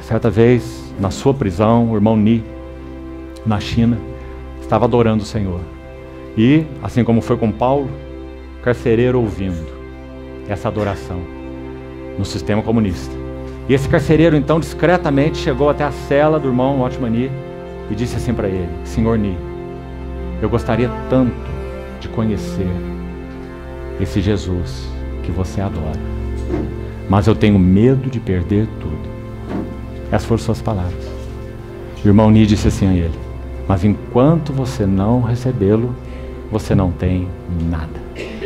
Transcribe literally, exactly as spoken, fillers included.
Certa vez, na sua prisão, o irmão Ni, na China, estava adorando o Senhor. E, assim como foi com Paulo, o carcereiro ouvindo essa adoração no sistema comunista. E esse carcereiro, então, discretamente chegou até a cela do irmão Watchman Nee e disse assim para ele: Senhor Nee, eu gostaria tanto de conhecer esse Jesus que você adora, mas eu tenho medo de perder tudo. Essas foram suas palavras. O irmão Nee disse assim a ele: mas enquanto você não recebê-lo, você não tem nada.